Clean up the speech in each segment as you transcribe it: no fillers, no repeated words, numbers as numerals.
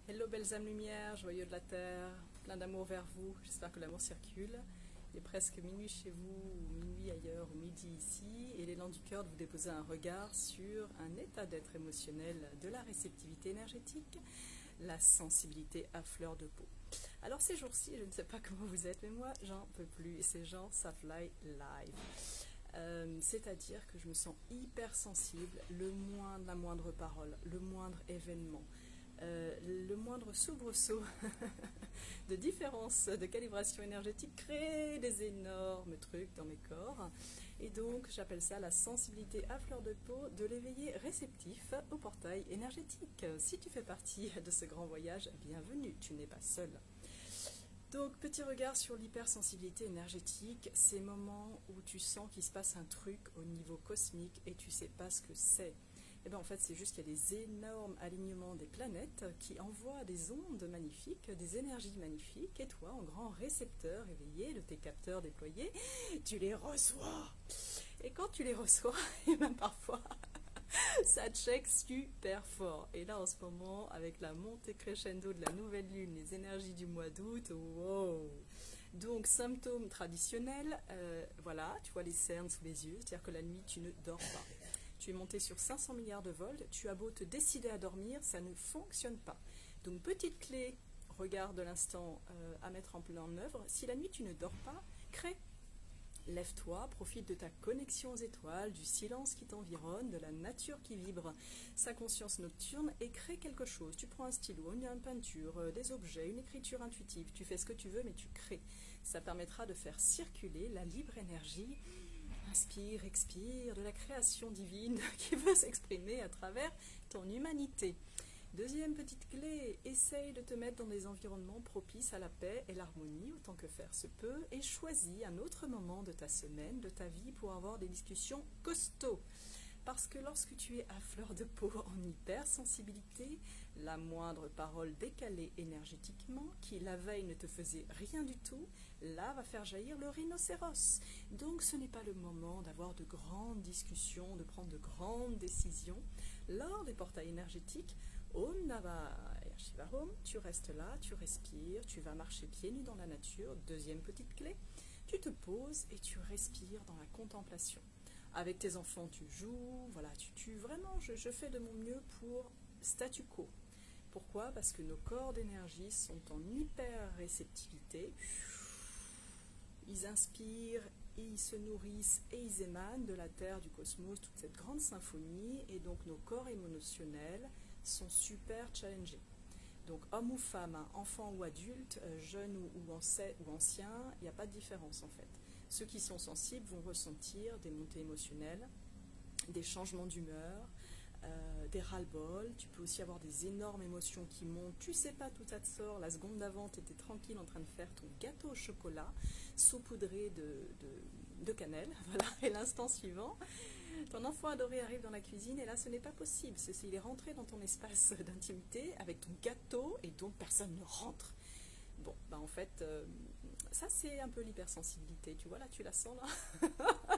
Hello belles âmes lumière, joyeux de la terre, plein d'amour vers vous, j'espère que l'amour circule. Il est presque minuit chez vous, ou minuit ailleurs, ou midi ici, et l'élan du cœur de vous déposer un regard sur un état d'être émotionnel de la réceptivité énergétique, la sensibilité à fleur de peau. Alors ces jours-ci, je ne sais pas comment vous êtes, mais moi j'en peux plus, et ces gens, ça fly live. C'est-à-dire que je me sens hyper sensible, la moindre parole, le moindre événement. Le moindre soubresaut de différence de calibration énergétique crée des énormes trucs dans mes corps. Et donc, j'appelle ça la sensibilité à fleur de peau de l'éveillé réceptif au portail énergétique. Si tu fais partie de ce grand voyage, bienvenue, tu n'es pas seul. Donc, petit regard sur l'hypersensibilité énergétique, ces moments où tu sens qu'il se passe un truc au niveau cosmique et tu ne sais pas ce que c'est. Et bien en fait, c'est juste qu'il y a des énormes alignements des planètes qui envoient des ondes magnifiques, des énergies magnifiques, et toi, en grand récepteur éveillé de tes capteurs déployés, tu les reçois. Et quand tu les reçois, et même parfois, ça check super fort. Et là, en ce moment, avec la montée crescendo de la nouvelle lune, les énergies du mois d'août, wow! Donc, symptômes traditionnels, voilà, tu vois les cernes sous les yeux, c'est-à-dire que la nuit, tu ne dors pas. Tu es monté sur 500 milliards de volts, tu as beau te décider à dormir, ça ne fonctionne pas. Donc, petite clé, regard de l'instant à mettre en plein en œuvre, si la nuit tu ne dors pas, crée. Lève-toi, profite de ta connexion aux étoiles, du silence qui t'environne, de la nature qui vibre, sa conscience nocturne et crée quelque chose. Tu prends un stylo, une peinture, des objets, une écriture intuitive, tu fais ce que tu veux mais tu crées. Ça permettra de faire circuler la libre énergie. Inspire, expire, de la création divine qui veut s'exprimer à travers ton humanité. Deuxième petite clé, essaye de te mettre dans des environnements propices à la paix et l'harmonie autant que faire se peut et choisis un autre moment de ta semaine, de ta vie pour avoir des discussions costauds. Parce que lorsque tu es à fleur de peau en hypersensibilité, la moindre parole décalée énergétiquement, qui la veille ne te faisait rien du tout, là va faire jaillir le rhinocéros. Donc ce n'est pas le moment d'avoir de grandes discussions, de prendre de grandes décisions. Lors des portails énergétiques, Om Namah Shiva Om, tu restes là, tu respires, tu vas marcher pieds nus dans la nature. Deuxième petite clé, tu te poses et tu respires dans la contemplation. Avec tes enfants, tu joues, voilà, vraiment, je fais de mon mieux pour statu quo. Pourquoi? Parce que nos corps d'énergie sont en hyper réceptivité. Ils inspirent, ils se nourrissent et ils émanent de la Terre, du cosmos, toute cette grande symphonie. Et donc nos corps émotionnels sont super challengés. Donc homme ou femme, enfant ou adulte, jeune ou ancien, il n'y a pas de différence en fait. Ceux qui sont sensibles vont ressentir des montées émotionnelles, des changements d'humeur, des ras-le-bol. Tu peux aussi avoir des énormes émotions qui montent. Tu sais pas d'où ça te sort. La seconde d'avant, tu étais tranquille en train de faire ton gâteau au chocolat saupoudré de cannelle. Voilà. Et l'instant suivant, ton enfant adoré arrive dans la cuisine et là, ce n'est pas possible. Il est rentré dans ton espace d'intimité avec ton gâteau et donc personne ne rentre. Bon, en fait, ça c'est un peu l'hypersensibilité, tu vois, là tu la sens là.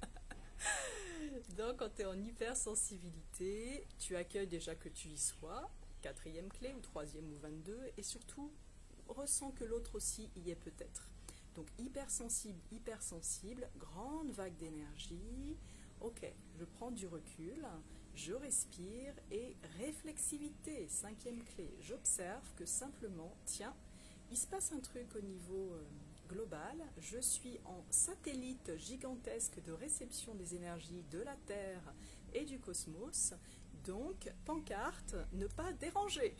Donc quand tu es en hypersensibilité, tu accueilles déjà que tu y sois, quatrième clé ou troisième ou 22, et surtout ressens que l'autre aussi y est peut-être. Donc hypersensible, grande vague d'énergie, ok, je prends du recul, je respire et réflexivité, cinquième clé, j'observe que simplement, tiens, il se passe un truc au niveau global, je suis en satellite gigantesque de réception des énergies de la Terre et du cosmos, donc pancarte, ne pas déranger.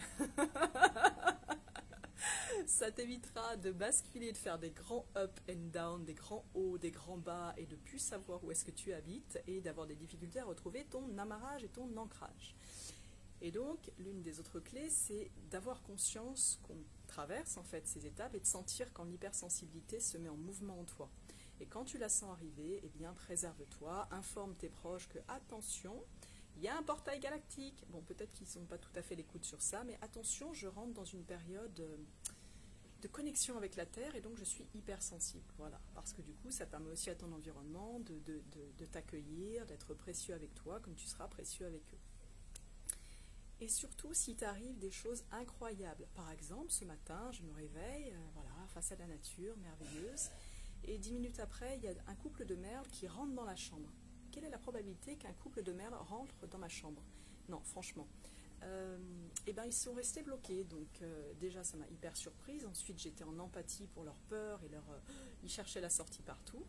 Ça t'évitera de basculer, de faire des grands up and down, des grands hauts, des grands bas et de plus savoir où est-ce que tu habites et d'avoir des difficultés à retrouver ton amarrage et ton ancrage. Et donc, l'une des autres clés, c'est d'avoir conscience qu'on traverse en fait ces étapes et de sentir quand l'hypersensibilité se met en mouvement en toi. Et quand tu la sens arriver, eh bien, préserve-toi, informe tes proches que, attention, il y a un portail galactique. Bon, peut-être qu'ils ne sont pas tout à fait l'écoute sur ça, mais attention, je rentre dans une période de connexion avec la Terre et donc je suis hypersensible. Voilà, parce que du coup, ça permet aussi à ton environnement de t'accueillir, d'être précieux avec toi comme tu seras précieux avec eux. Et surtout, si t'arrive des choses incroyables. Par exemple, ce matin, je me réveille, voilà, face à la nature, merveilleuse, et 10 minutes après, il y a un couple de merles qui rentre dans la chambre. Quelle est la probabilité qu'un couple de merles rentre dans ma chambre? Non, franchement. Et ben ils sont restés bloqués, donc déjà ça m'a hyper surprise. Ensuite j'étais en empathie pour leur peur et ils cherchaient la sortie partout.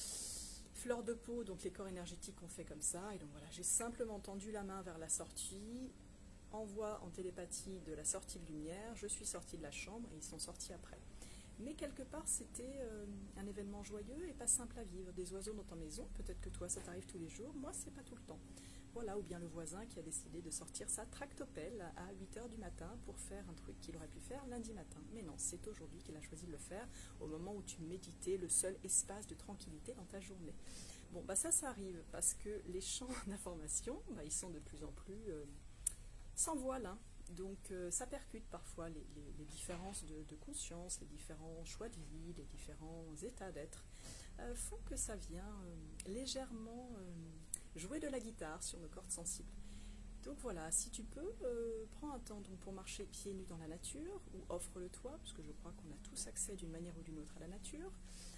Fleur de peau, donc les corps énergétiques ont fait comme ça, et donc voilà, j'ai simplement tendu la main vers la sortie, envoi en télépathie de la sortie de lumière, je suis sortie de la chambre et ils sont sortis après. Mais quelque part, c'était un événement joyeux et pas simple à vivre. Des oiseaux dans ta maison, peut-être que toi, ça t'arrive tous les jours. Moi, c'est pas tout le temps. Voilà, ou bien le voisin qui a décidé de sortir sa tractopelle à 8 h du matin pour faire un truc qu'il aurait pu faire lundi matin. Mais non, c'est aujourd'hui qu'il a choisi de le faire, au moment où tu méditais, le seul espace de tranquillité dans ta journée. Bon, bah ça arrive, parce que les champs d'information, bah, ils sont de plus en plus sans voile, hein. Donc ça percute parfois les différences de conscience, les différents choix de vie, les différents états d'être, font que ça vient légèrement jouer de la guitare sur nos cordes sensibles. Donc voilà, si tu peux, prends un temps donc, pour marcher pieds nus dans la nature, ou offre-le-toi, parce que je crois qu'on a tous accès d'une manière ou d'une autre à la nature.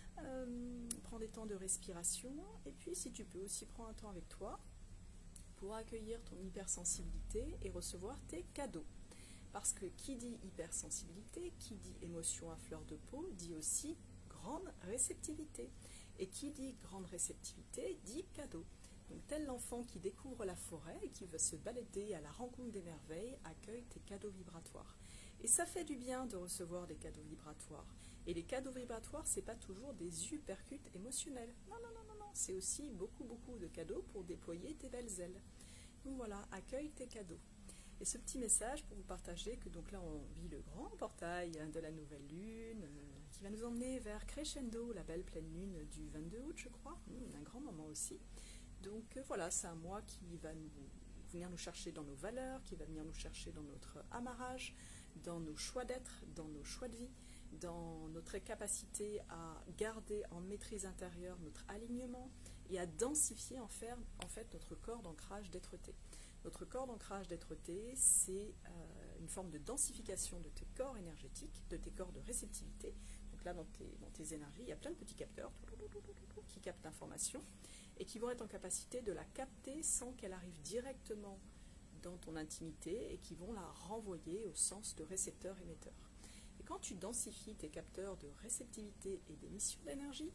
Prends des temps de respiration, et puis si tu peux aussi prends un temps avec toi, pour accueillir ton hypersensibilité et recevoir tes cadeaux. Parce que qui dit hypersensibilité, qui dit émotion à fleur de peau, dit aussi grande réceptivité. Et qui dit grande réceptivité, dit cadeau. Donc tel l'enfant qui découvre la forêt et qui veut se balader à la rencontre des merveilles, accueille tes cadeaux vibratoires. Et ça fait du bien de recevoir des cadeaux vibratoires. Et les cadeaux vibratoires, c'est pas toujours des uppercuts émotionnels. Non, non, non, non, non. C'est aussi beaucoup, beaucoup de cadeaux pour déployer tes belles ailes. Donc voilà, accueille tes cadeaux. Et ce petit message pour vous partager que donc là on vit le grand portail de la nouvelle lune qui va nous emmener vers Crescendo, la belle pleine lune du 22 août je crois, un grand moment aussi. Donc voilà, c'est un mois qui va venir nous chercher dans nos valeurs, qui va venir nous chercher dans notre amarrage, dans nos choix d'être, dans nos choix de vie, dans notre capacité à garder en maîtrise intérieure notre alignement et à densifier en fait notre corps d'ancrage d'être-té. Notre corps d'ancrage d'être-té, c'est une forme de densification de tes corps énergétiques, de tes corps de réceptivité. Donc là, dans tes énergies, il y a plein de petits capteurs qui captent l'information et qui vont être en capacité de la capter sans qu'elle arrive directement dans ton intimité et qui vont la renvoyer au sens de récepteur-émetteur. Et quand tu densifies tes capteurs de réceptivité et d'émission d'énergie,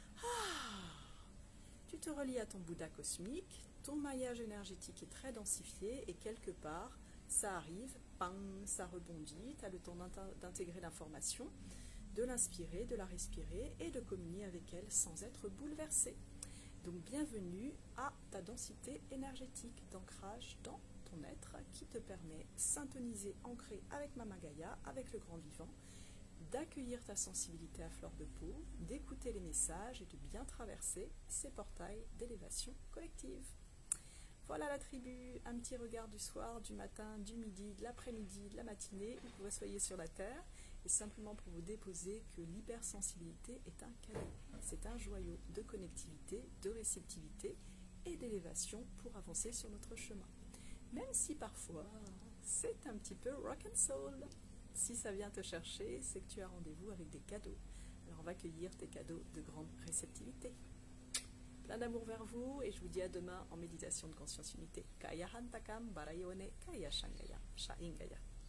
tu te relies à ton Bouddha cosmique, ton maillage énergétique est très densifié et quelque part, ça arrive, pang, ça rebondit, tu as le temps d'intégrer l'information, de l'inspirer, de la respirer et de communier avec elle sans être bouleversé. Donc bienvenue à ta densité énergétique d'ancrage dans ton être qui te permet, syntoniser, ancré avec Mama Gaïa, avec le grand vivant, d'accueillir ta sensibilité à fleur de peau, d'écouter les messages et de bien traverser ces portails d'élévation collective. Voilà la tribu, un petit regard du soir, du matin, du midi, de l'après-midi, de la matinée, où vous soyez sur la terre, et simplement pour vous déposer que l'hypersensibilité est un cadeau. C'est un joyau de connectivité, de réceptivité et d'élévation pour avancer sur notre chemin. Même si parfois, c'est un petit peu rock and soul. Si ça vient te chercher, c'est que tu as rendez-vous avec des cadeaux. Alors on va accueillir tes cadeaux de grande réceptivité. Plein d'amour vers vous et je vous dis à demain en méditation de conscience unité. Kaya Hantakam Barayone Kaya Shangaya Shaingaya.